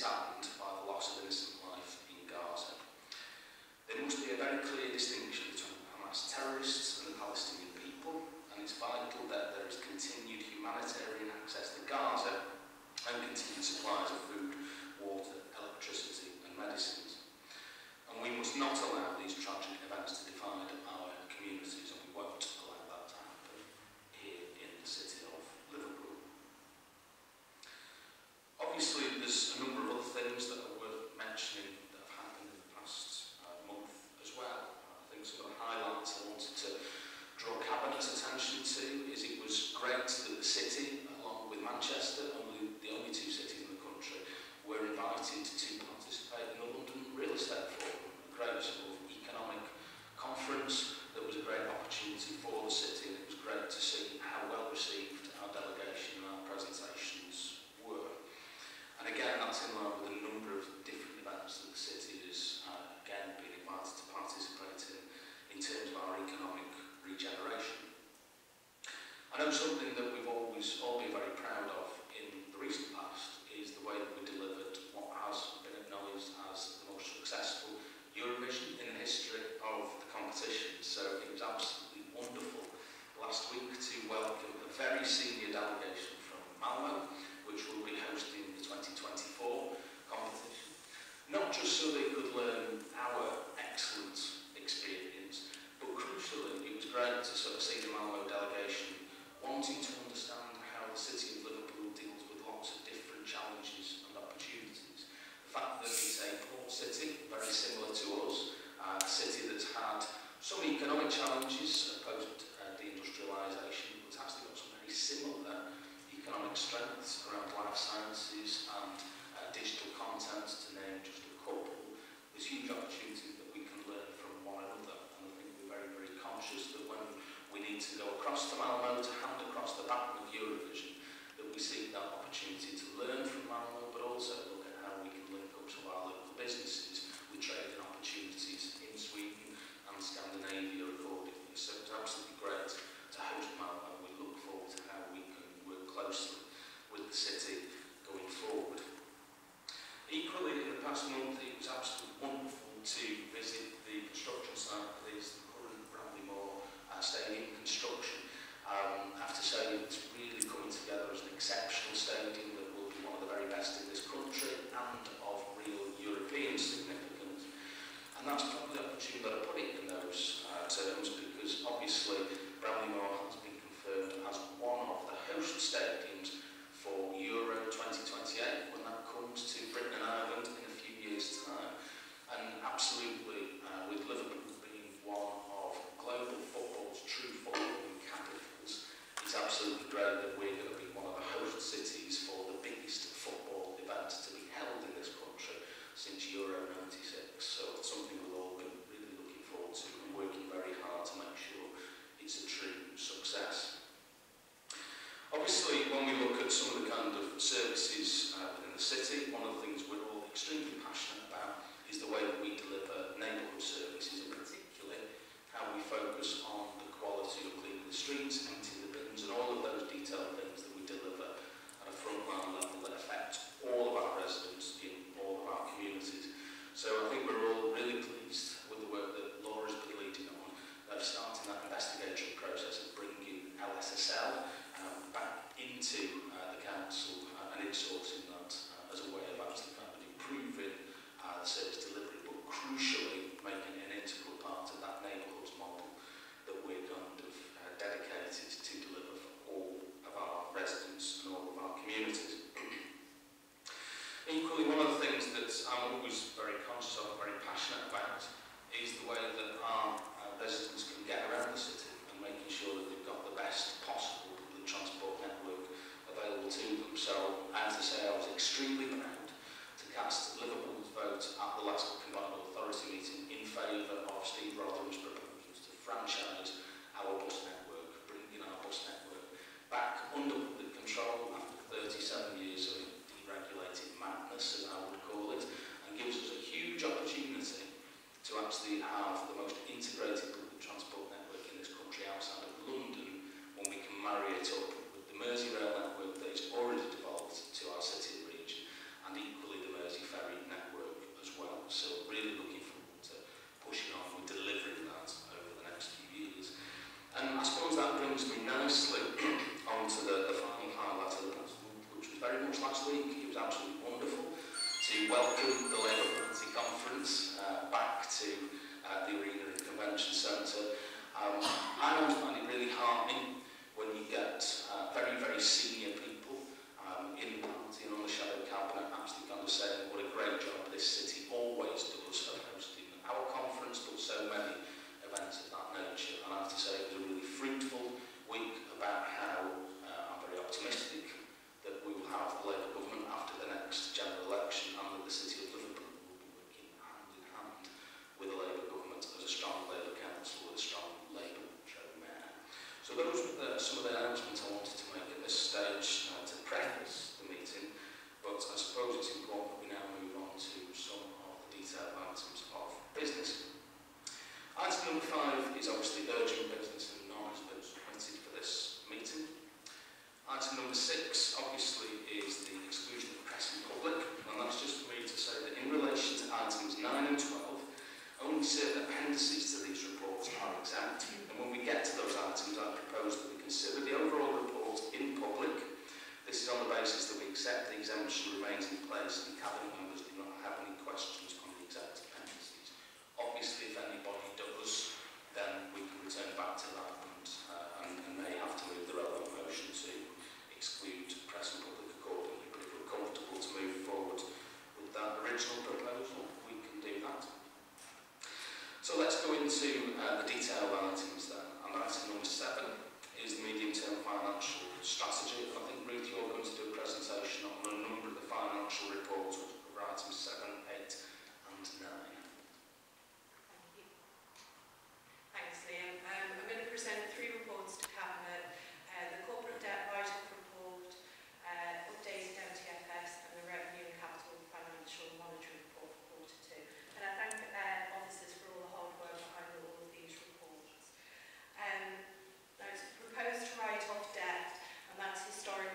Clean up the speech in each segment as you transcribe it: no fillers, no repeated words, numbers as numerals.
saddened by the loss of innocent life in Gaza. There must be a very clear distinction between Hamas terrorists and the Palestinian people, and it's vital that there is continued humanitarian access to Gaza and continued supplies of food, water, electricity and medicines. And we must not allow these tragic events to divide our communities, and we won't allow that to happen here in the city of Liverpool. Obviously, there's a number of other things that are worth mentioning that have happened in the past month as well. I think some of the highlights I wanted to draw Cabinet's attention to is it was great that the city, along with Manchester, the only two cities in the country, were invited to participate in the London Real Estate Forum, a great sort of economic conference that was a great opportunity for the city, and it was great to see how well received our delegation and our presentations were. And again, that's in line with a number of different events that the city has again been invited to participate in terms of our economic regeneration. I know something that we've always all been very proud of in the recent past is the way that we delivered what has been acknowledged as the most successful Eurovision in the history of the competition. So it was absolutely wonderful last week to welcome a very senior delegation from Malmo, which will be hosting the 2024 competition. Not just so they could learn our excellent experience, but crucially it was great to sort of see the Malmo delegation wanting to understand how the city of Liverpool deals with lots of different challenges and opportunities. The fact that it's a port city, very similar to us, a city that's had some economic challenges post-deindustrialisation, but it's actually got some very similar economic strengths around life sciences and digital content, to name just a couple. There's huge opportunities that we can learn from one another, and I think we're very, very conscious that when we need to go across to Malmo to hand across the baton of Eurovision, that we seek that opportunity to learn from Malmo, but also look at how we can link up some of our local businesses with trading opportunities in Sweden and Scandinavia accordingly. So it's absolutely great to host Malmo. We look forward to how we can work closely with the city going forward. Equally, in the past month, it was absolutely wonderful to visit the construction site that is the current Bramley-Moore stadium construction. I have to say it's really coming together as an exceptional stadium that will be one of the very best in this country and of real European significance. And that's probably the opportunity that I put it in those terms, because obviously Bramley-Moore has been confirmed as one of the host stadiums for Euro 2028 when that comes to Britain and Ireland in a few years' time. And absolutely, with Liverpool being one of global football's true footballing capitals, it's absolutely great that we're going to be one of the host cities for the biggest football event to be held in this country since Euro 96. So it's something we've all been really looking forward to and working very hard to make sure it's a true success. Obviously, when we look at some of the kind of services within the city, one of the things we're all extremely passionate about is the way that we deliver neighbourhood services, and particularly how we focus on the quality of cleaning the streets, emptying the bins, and all of those detailed things that we deliver at a frontline level that affect all of our residents in all of our communities. So I think we're all really pleased with the work that Laura's been leading on, starting that investigatory process of bringing LSSL back into the council and insourcing that as a way of actually kind of improving the service delivery, but crucially making an integral part of that neighbourhoods model that we're kind of dedicated to deliver for all of our residents and all of our communities. Equally, one of the things that I'm always very conscious of and very passionate about is the way that our residents can get around the city and making sure that they've got the best possible public transport network available to them. So I have to say I was extremely proud to cast Liverpool's vote at the last Combined Authority meeting in favour of Steve Rotherham's proposals to franchise our bus network, bringing our bus network back under public control after 37 years of deregulated madness, as I would call it, and gives us a huge opportunity to actually have the most integrated public transport network in this country outside of London, when we can marry it up with the Merseyrail network that is already devolved to our city and region, welcome the Labour Party Conference back to the Arena and Convention Centre. I always find it really heartening when you get very, very senior people in the party and on the shadow cabinet actually kind of saying what a great job this city always does of hosting our conference, but so many events of that nature. And I have to say it was a really fruitful week about how I'm very optimistic that we will have the Labour government after the next general election, and that the City of Liverpool will be working hand in hand with the Labour government as a strong Labour council with a strong Labour show mayor. So those were some of the announcements I wanted to make at this stage to preface the meeting, but I suppose it's important that we now move on to some of the detailed items of business. Item number 5 is obviously urgent business and none has been submitted for this meeting. Item number 6, obviously, is the exclusion of press and public, and that's just for me to say that in relation to items 9 and 12, only certain appendices to these reports are exempt, and when we get to those items, I propose that we consider the overall report in public. This is on the basis that we accept the exemption remains in place and Cabinet members do not have any questions on the exempt appendices. Obviously, if anybody does, then we can return back to that and may have to move the relevant motion to exclude press and public accordingly, but if we're comfortable to move forward with that original proposal, we can do that. So let's go into the detailed items then. And item number 7 is the medium-term financial strategy. And I think, Ruth, you're going to do a presentation on a number of the financial reports, which cover items 7, 8 and 9. Thank you. Thanks, Liam. I'm going to present 3 reports to Cabinet. The corporate debt write-off report, updated MTFS and the revenue and capital financial monitoring report for quarter 2. And I thank officers for all the hard work behind all of these reports. Now it's proposed to write off debt, and that's historic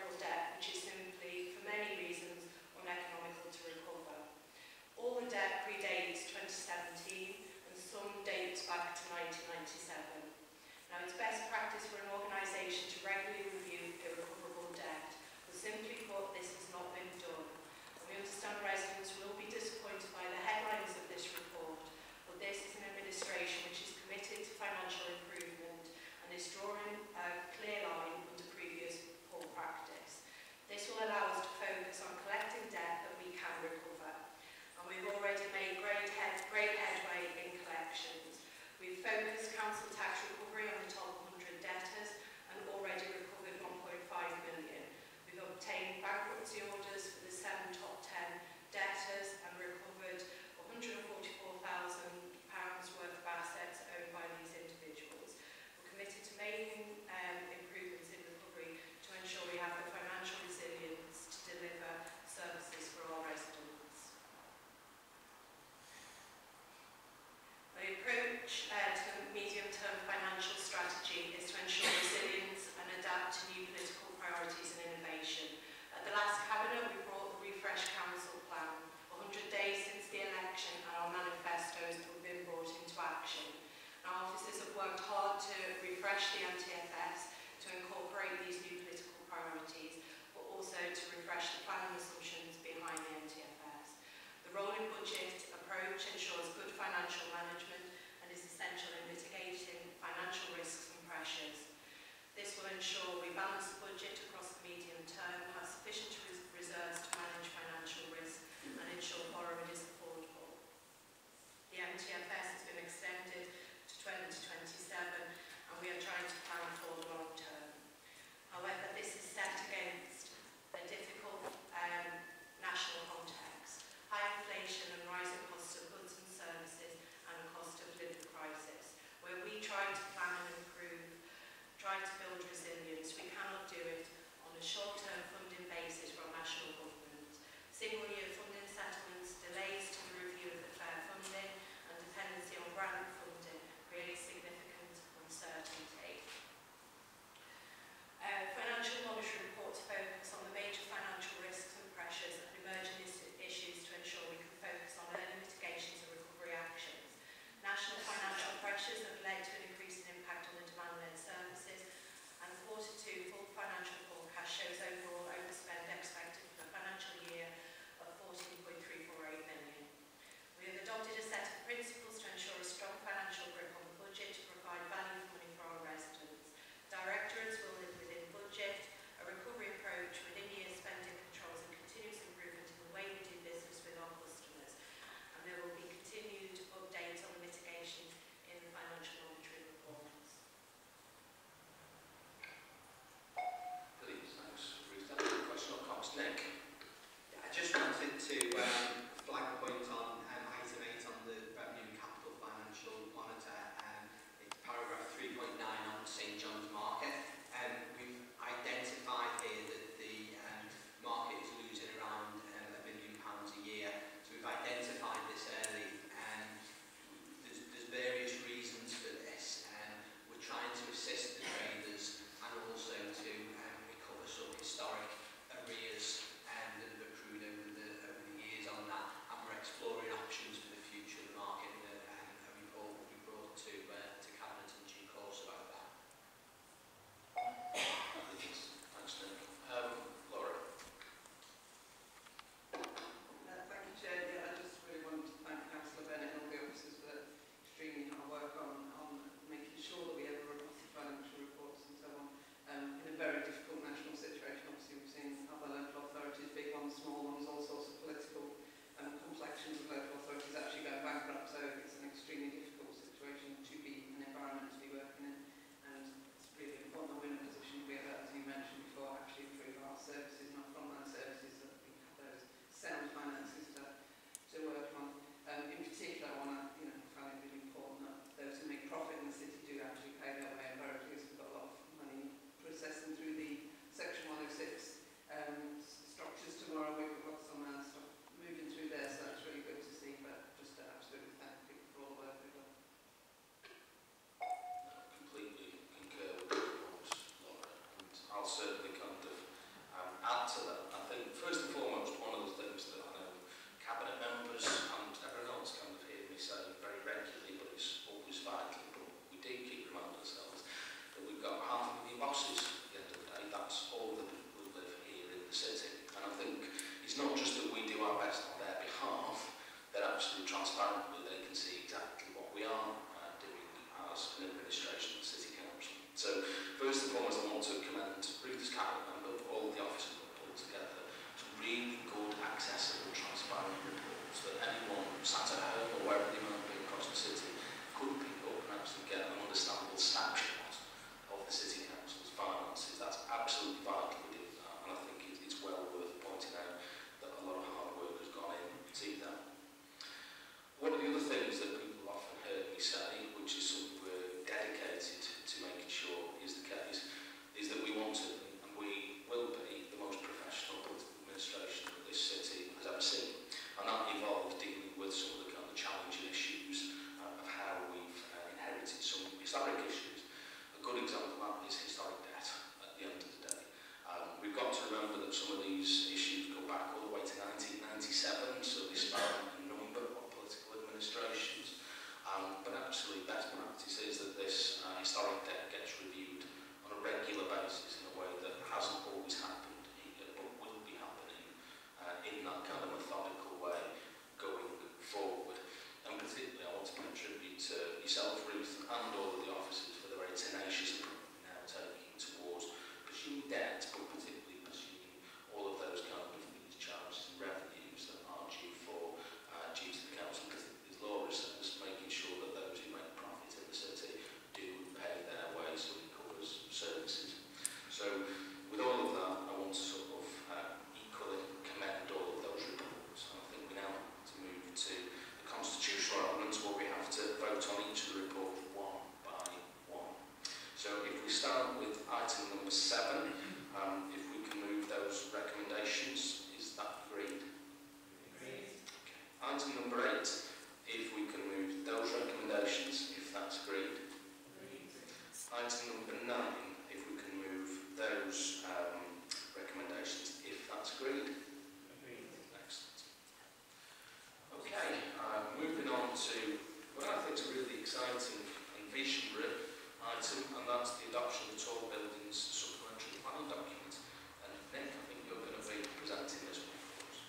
item number 8, if we can move those recommendations, if that's agreed. Item number 9, if we can move those recommendations, if that's agreed. Excellent. Okay, moving on to what I think is a really exciting and visionary item, and that's the adoption of the Tall Buildings supplementary planning document. And Nick, I think you're going to be presenting this one for us.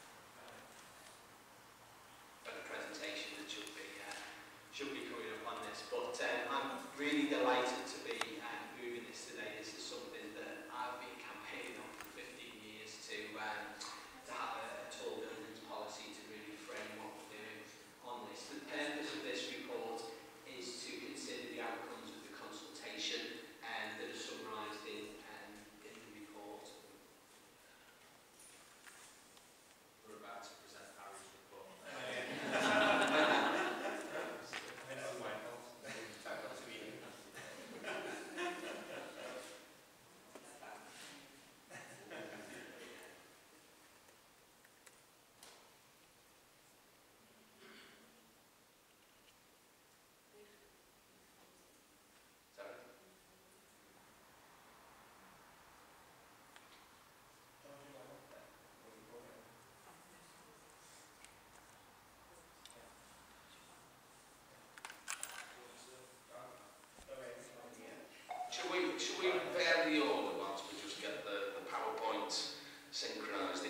A presentation that should be coming up on this, but I'm really delighted to be moving this today. This is something that I've been campaigning on for 15 years to have a tall buildings policy to really frame what we're doing on this. The purpose of this report is to consider the outcomes of the consultation that are summarised in the report. We're about to present Harry's report. Should we vary the order whilst we just get the PowerPoint synchronised,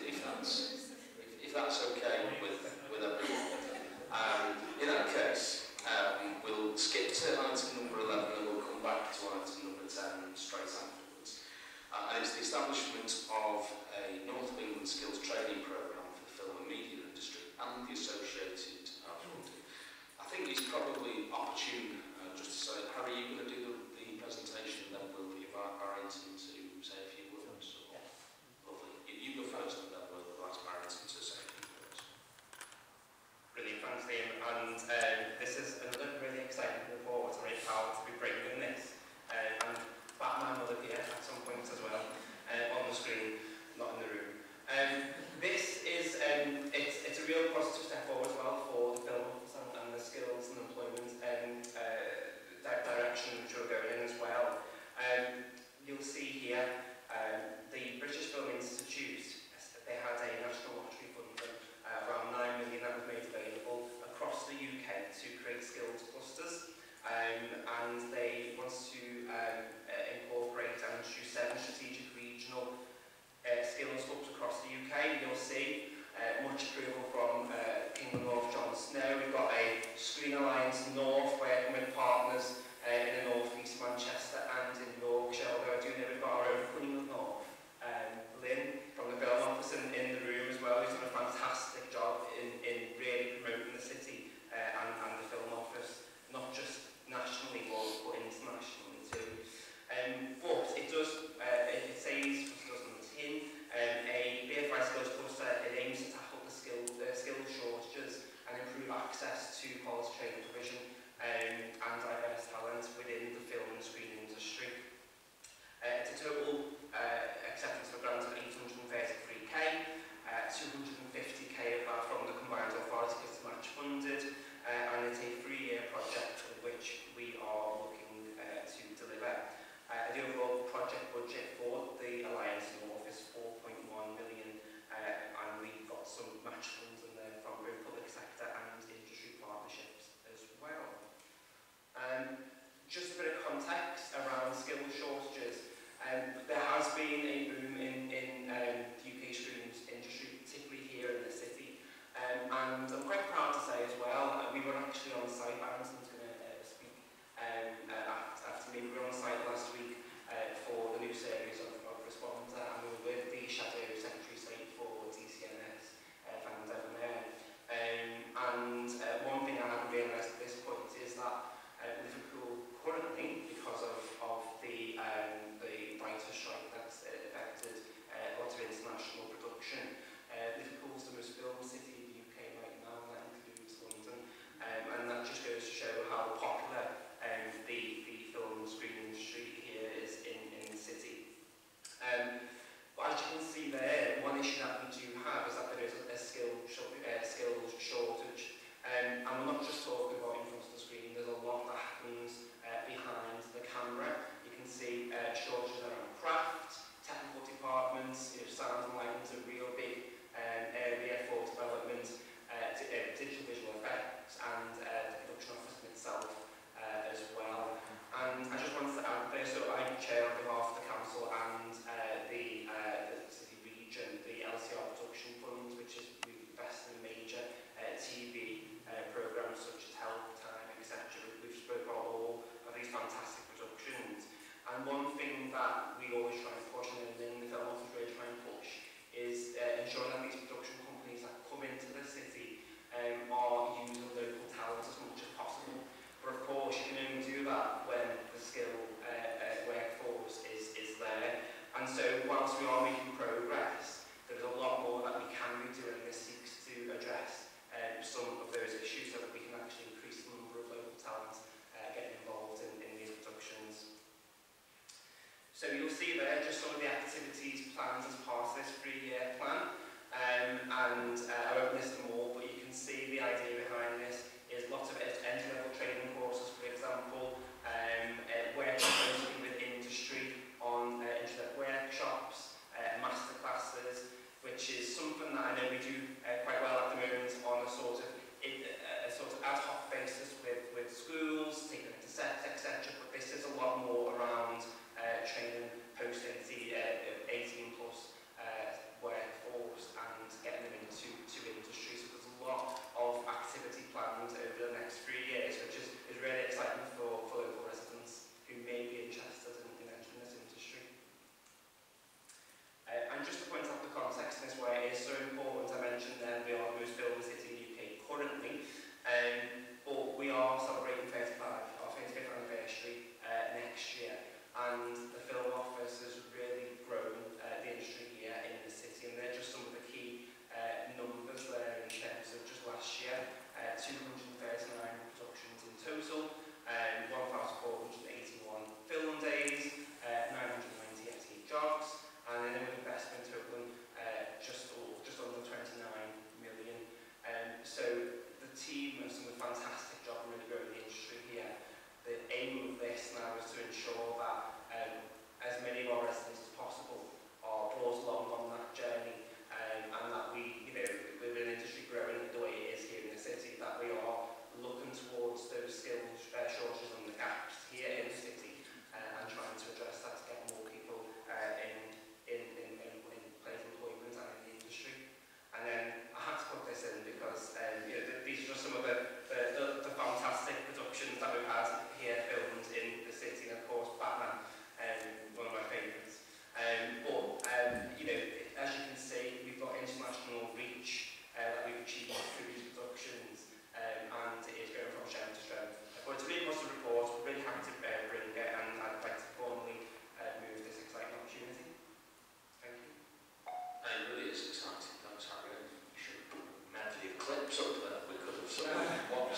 if that's okay with everyone? In that case, we'll skip to item number 11 and we'll come back to item number 10 straight afterwards. And it's the establishment of a North of England skills training programme for the film and media industry and the associated funding. I think it's probably opportune just to say, Harry, you're going to do the presentation, then we'll invite Barrington to say a few words. Lovely. You go first, and then we'll ask Barrington to say a few words. Brilliant, thanks Liam. And this is another really exciting report. I'm really proud to be bringing this. And Batman will appear at some point as well on the screen, not in the room. This is it's a real positive step forward as well for the film and the skills and employment direction which we're going in as well. You'll see here the British Film Institute, they had a national lottery fund of around 9 million that was made available across the UK to create skills clusters, and they want to incorporate and introduce 7 strategic regional skills hubs across the UK. You'll see much approval from King of North John Snow. We've got a Screen Alliance North working with partners in the North East Manchester and in Yorkshire, although I do know we've got our own Queen of North, Lynn from the film office in the room as well, who's done a fantastic job in really promoting the city and the film office, not just nationally but internationally too. But it does, it says, it does on the tin, a BFI skills cluster, it aims to tackle the skill shortages and improve access to quality training provision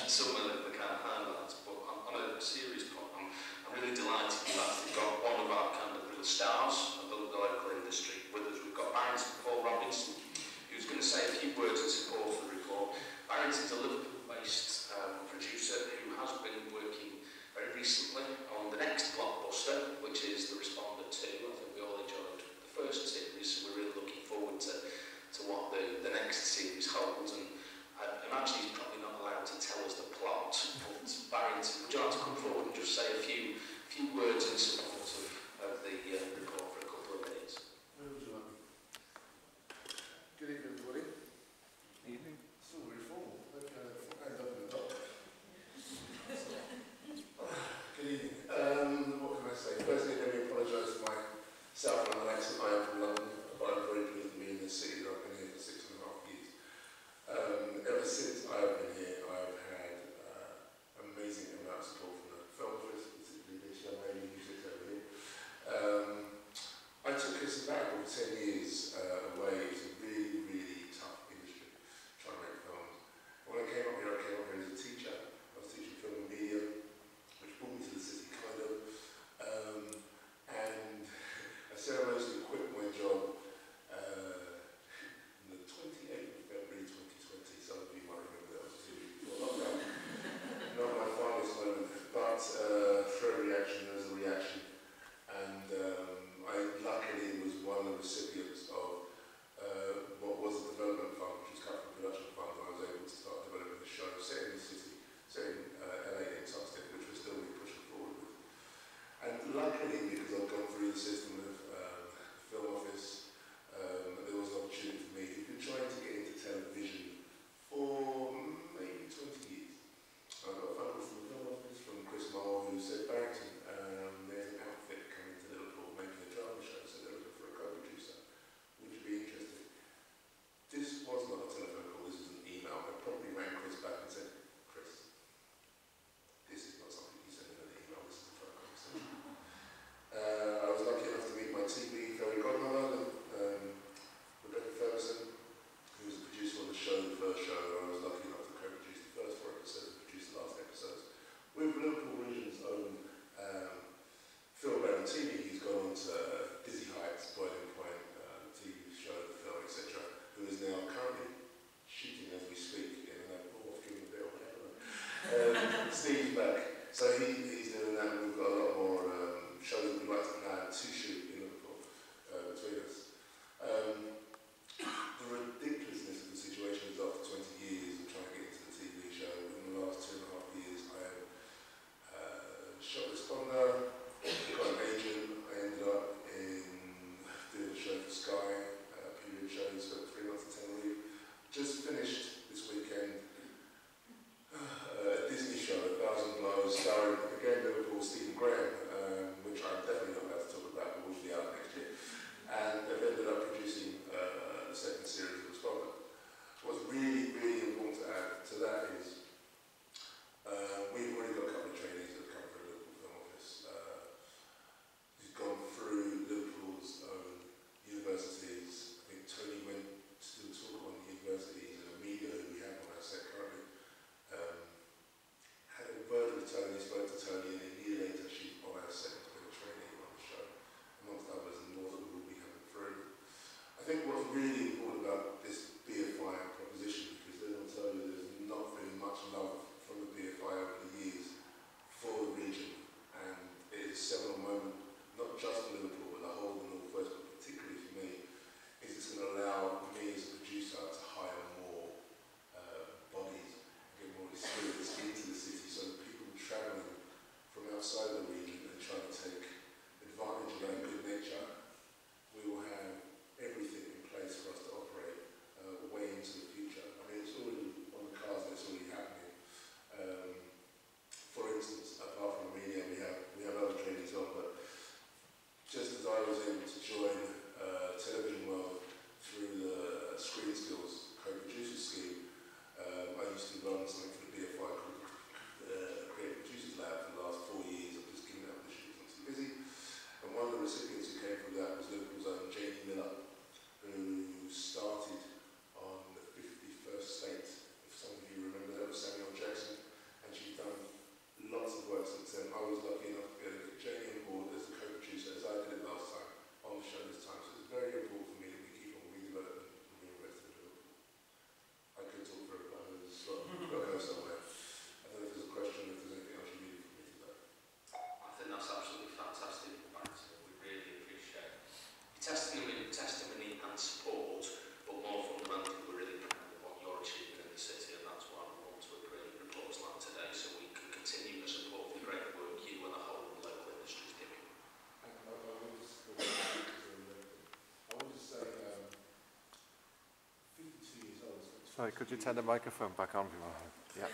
mentioned some of the kind of highlights, but on a serious point, I'm really delighted we've actually got one of our kind of real stars of the local industry with us. We've got Paul Robinson, who's going to say a few words in support of the report. Barrington's a Liverpool-based producer who has been working very recently on the next blockbuster, which is The Responder 2. I think we all enjoyed the first series, so we're really looking forward to what the next series holds. And I imagine he's probably not allowed to tell us the plot, but Barrington, would you like to come forward and just say a few words in support of the report for a couple of minutes? Where would you like me? Good evening, everybody. Evening. It's all very formal. Okay, hand up in the top. Good evening. What can I say? Firstly, let me apologise for my South London accent. I am from London, but I'm very pleased to be in this city that I've been here for 6.5 years. Ever since I have been here, I have had amazing amount of support from the film office, particularly this young lady who sits over here. I took a sabbatical for 10 years away. It's a really, really tough industry, trying to make films. When I came up here as a teacher. I was teaching film and media, which brought me to the city, kind of. And I ceremoniously quit my job on the 28th of February 2020. Some of you might remember that was 2 weeks before lockdown. Not my finest moment, but for a reaction, there was a reaction. And I luckily was one of the recipients of what was a development fund, which was capital production fund, and I was able to start developing the show set in the city, set in LA in Tuxton, which we're still really pushing forward with. And luckily, because I've gone through the system of the film office, there was an opportunity for me. Who'd been trying to get into television for maybe 20 years. I got a phone call from the film office from Chris Moore, who said, Barrington, there's an outfit coming to Liverpool making a drama show, so they're looking for a co-producer. Would you be interested? This was not a telephone call, this was an email. I probably rang Chris back and said, Chris, this is not something you send in an email, this is a phone conversation. I was lucky enough to meet my TV fairy godmother, Rebecca Ferguson, who was a producer on the show, the first show, and I was lucky enough to co-produce the first 4 episodes and produce the last episodes. With Liverpool Region's own Phil Brown TV, he's gone on to Dizzy Heights, Boiling Point, TV show, the film, etc., who is now currently shooting as we speak in an off giving a bit of whatever. Steve's back. So he's doing that, and we've got a lot more shows that we'd like to plan to shoot in Liverpool between us. The ridiculousness of the situation is after 20 years of trying to get into the TV show, in the last 2.5 years I have shot responder, got an agent, I ended up doing a show for Sky, period show, spent 3 months in Tenerife. Just finished this weekend a Disney show, 1,000 Blows, starring again Sorry, could you turn the microphone back on? Yeah.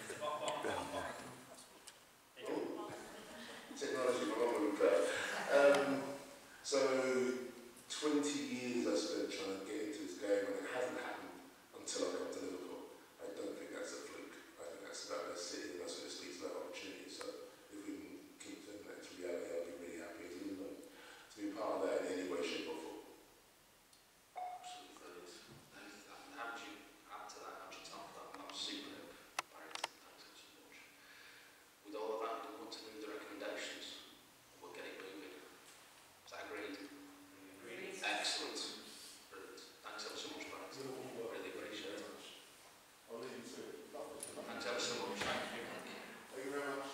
Technology, my mum would so 20 years I spent trying to get into this game, and it hasn't happened until I got to Liverpool. I don't think that's a fluke. I think that's about the city, and that's what it speaks about opportunity. So if we can keep turning that to reality, I'll be really happy as to be part of that in any way, shape or form. Absolutely brilliant. How would you add to that? How would you top that? That was superb. Barry, thanks so much. With all of that, we want to move the recommendations. We'll get it moving. Is that agreed? Agreed. Excellent. Brilliant. Thanks ever so much, Barry. Really appreciate it. I'll leave you to it. Thanks ever so much. Thank you. Thank you very much.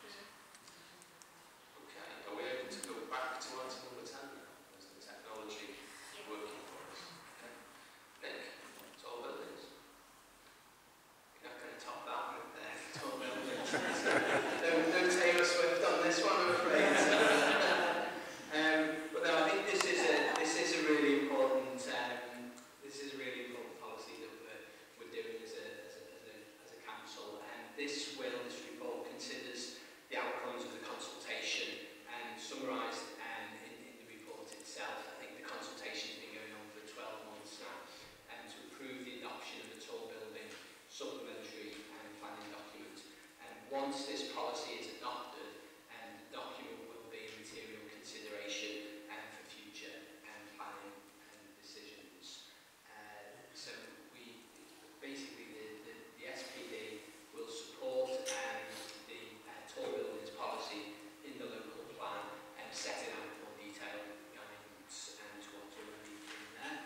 Okay, are we able to go back to item number 10 now? Is the technology working for us? Okay. Nick, Tall Buildings. You're not going to top that with Tall Buildings. No Taylor Swift on this one, I'm afraid. But no, I think this is a really important policy that we're doing as a council. And this report considers the outcomes of the consultation and summarised in the report itself. I think the consultation has been going on for 12 months now, to approve the adoption of the Tall Building supplementary planning document. And once this policy is adopted, the document will be a material consideration for future planning decisions. So we basically the SPD will support the Tall Buildings policy in the local plan and setting out more detailed guidance to what's already in there.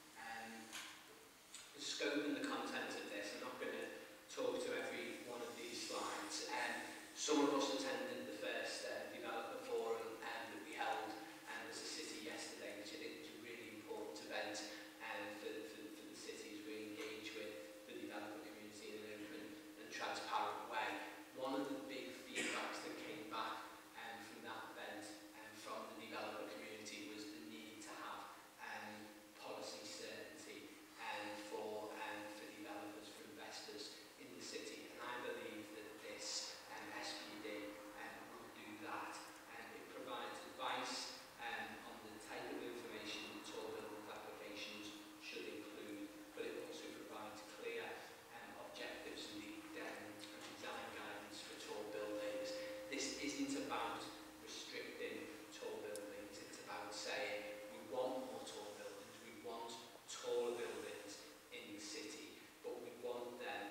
The scope and the content of this, I'm not going to talk to every one of these slides. Some of us attended the first developer forum that we held as a city yesterday, which I think was a really important event for the city as we engage with the developer community in an open and transparent way. One of the big feedbacks that came back from that event from the developer community was the need to have policy certainty for developers, for investors in the city. And I believe that this SPD will do that. It provides advice on the type of information that Tall Buildings applications should include, but it also provides clear objectives and design guidance for tall buildings. This isn't about restricting tall buildings, it's about saying we want more tall buildings, we want taller buildings in the city, but we want them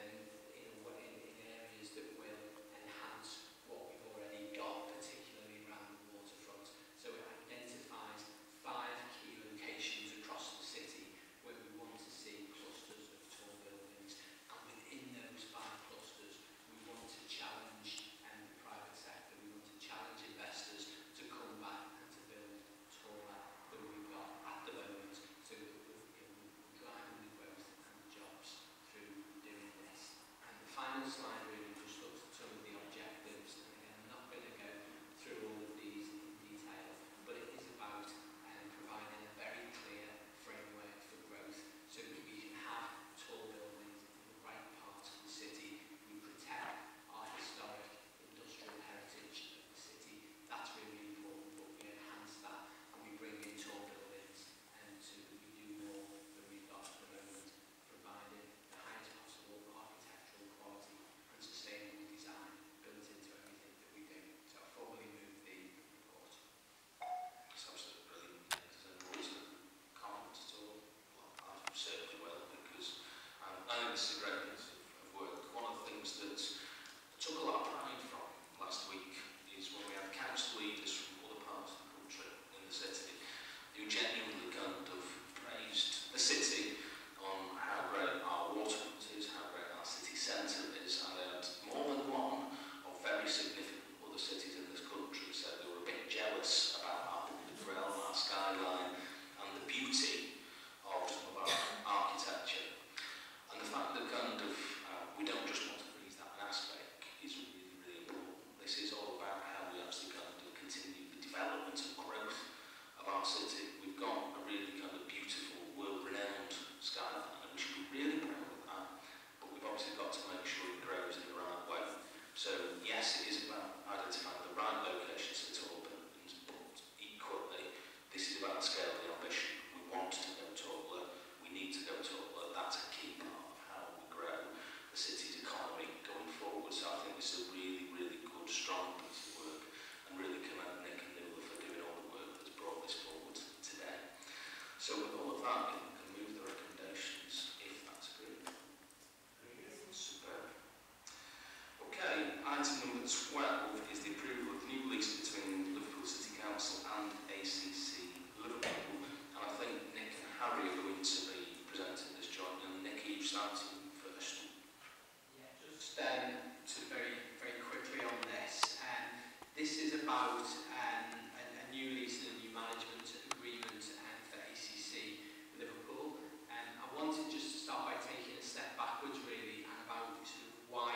in areas that will enhance what we've already got, particularly around the waterfront. So it identifies 5 key locations across the city where we want to see clusters of tall buildings, and within those 5 clusters we want to challenge the private sector, we want to challenge investors to come back and to build taller than we've got at the moment, so that we're driving the growth and the jobs through doing this. And the final slide really just looks at some of the objectives, and again I'm not going to go through all of these in detail, but it is about providing a very clear framework for growth so that we can have tall buildings in the right parts of the city. We protect our historic industrial heritage of the city. That's really important, but we enhance that and we bring in tall buildings so that we do more than we've got at the moment, providing the highest possible architectural quality and sustainable design built into everything that we do. So I formally move the report. That's absolutely brilliant. Does anyone want to comment at all? Well, I've certainly will, because I think this is a great piece of work. One of the things that I took a lot of pride from last week is when we had council leaders from other parts of the country in the city who genuinely kind of praised the city on how great our waterfront is, how great our city centre is, and they had more than one of very significant other cities in this country said they were a bit jealous about our public realm, our skyline, and the beauty of some of our architecture. And the fact that kind of we don't just want to freeze that in aspect is really 12 is the approval of the new lease between Liverpool City Council and ACC Liverpool. And I think Nick and Harry are going to be presenting this jointly. And Nick, are you starting first? Yeah, just to very quickly on this. This is about a new lease and a new management agreement for ACC Liverpool. I wanted just to start by taking a step backwards really and about sort of why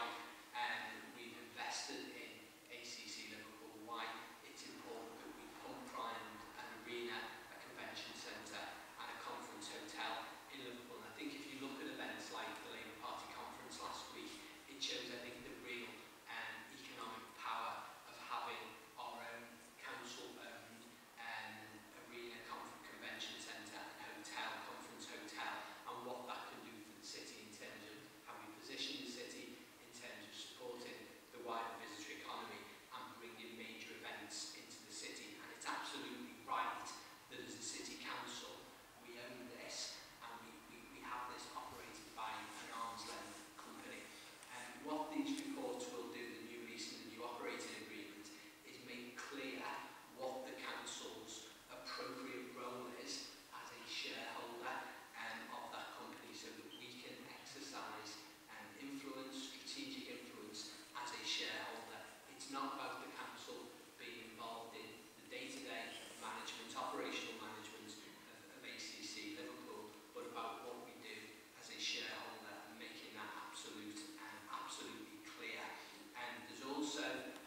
we've invested in ACC Liverpool, why it's important that we pump prime an arena, a convention centre and a conference hotel in Liverpool. And I think if you look at events like the Labour Party conference last week, it shows, I think, the real economic power of having our own council-owned arena, convention centre and hotel, conference hotel, and what that can do for the city in terms of how we position the city, in terms of supporting the wider visitor economy and bringing major events into the city. And it's absolutely right that as a city council we own this and we have this operated by an arm's length company. And what these reports will do, the new lease and the new operating agreement, is make clear what the council's appropriate role is as a shareholder of that company, so that we can exercise influence, strategic influence as a shareholder. It's not about the council being involved in the day-to-day management, operational management of ACC Liverpool, but about what we do as a shareholder and making that absolutely clear. And there's also,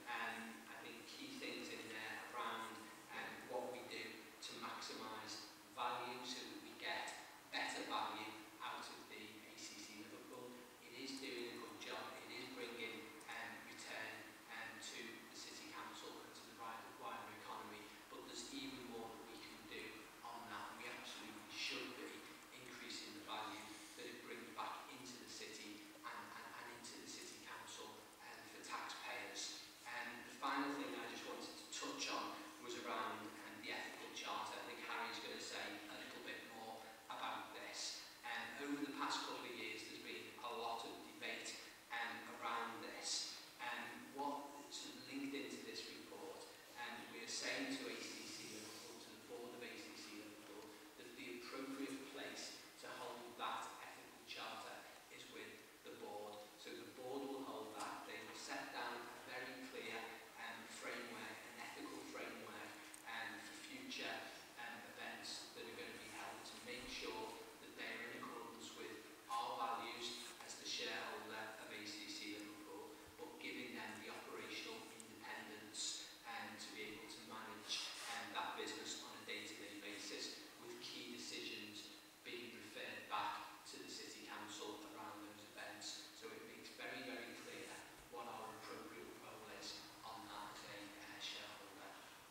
I think, key things in there around what we do to maximise value so that we get better value out of the ACC Liverpool. It is doing a good job, it is bringing return to the City Council and to the wider economy, but there's even more that we can do on that, and we absolutely should be increasing the value that it brings back into the city and into the City Council for taxpayers. And the final thing I just wanted to touch on was around the ethical charter. I think Harry's going to say a little bit more about this. Over the past couple of years there's been a lot of debate around this. What sort of linked into this report, we are saying to ACC Liverpool, to the board of ACC Liverpool, that the appropriate place to hold that ethical charter is with the board. So the board will hold that. They will set down a very clear framework, an ethical framework for future events that are going to be held, to make sure that they're in accordance with our values as the shareholder of ACC Liverpool, but giving them the operational independence to be able to manage that business on a day-to-day basis, with key decisions being referred back to the City Council around those events. So it makes very clear what our appropriate role is on that as a shareholder.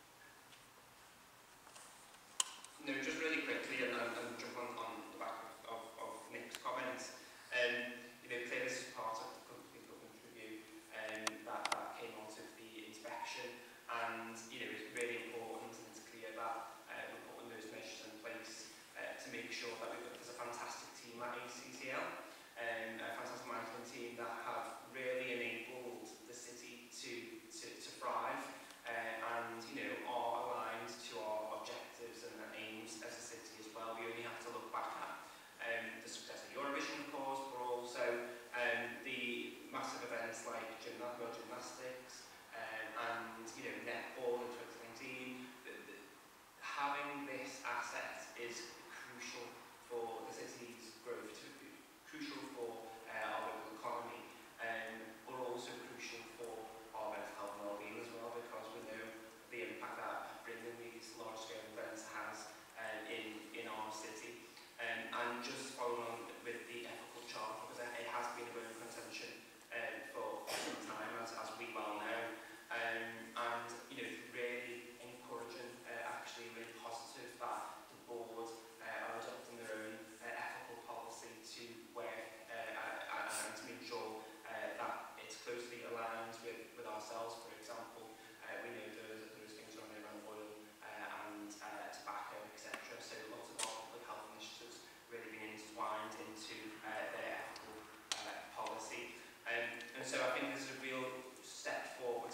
No, just really quickly, and jump on the back of Nick's comments. Clearly this is part of the company governance review that came out of the inspection, and it's really important and it's clear that we're putting those measures in place to make sure that there's a fantastic team at ACCL, a fantastic management team that have really enabled the city to thrive and are aligned to our objectives and aims as a city as well. We only have to look back at the success of Eurovision, of course, but also the massive events like gymnastics and netball in 2019. Having this asset is crucial for the city's growth, crucial for our local economy, but also crucial for our mental health and well-being as well, because we know the impact that bringing these large-scale events has in our city. And just following on with the ethical charter, because it has been a bone of contention for some time, as we well know, and really encouraging, actually really positive that the board are adopting their own ethical policy to work and to make sure that it's closely aligned with ourselves. For example, we know those things around oil and tobacco, etc. So lots of our public health initiatives really being intertwined into their ethical policy. And so I think this is a real step forward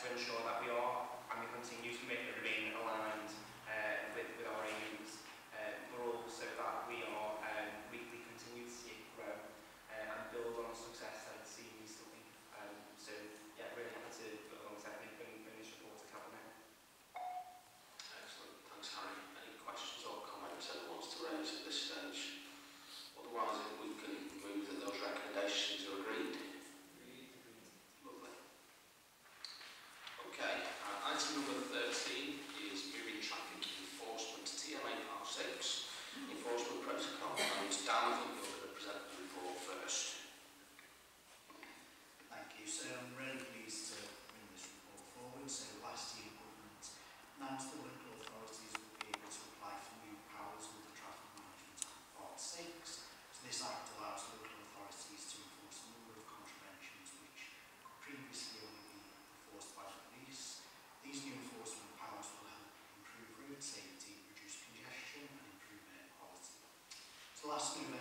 ensure that we are and we continue to remain aligned with our aims, but also that we are we continue to see it grow and build on the success that it's seen recently. So yeah, really happy to go alongside me bring this report to Cabinet. Excellent. Thanks, Harry. Any questions or comments anyone wants to raise at this stage? Otherwise, if we can move that those recommendations are agreed. Lovely. Okay, item number 13 is moving traffic enforcement, TMA Part 6, enforcement protocol. And Dan, I think you're going to present the report first. Thank you. So I'm really pleased to bring this report forward. So last year, Government announced that local authorities would be able to apply for new powers with the Traffic Management Act Part 6. So this Act allows local authorities to enforce a number of contraventions which could previously only be enforced by the police. These new enforcement powers will help improve road safety, reduce congestion and improve air quality. So last November,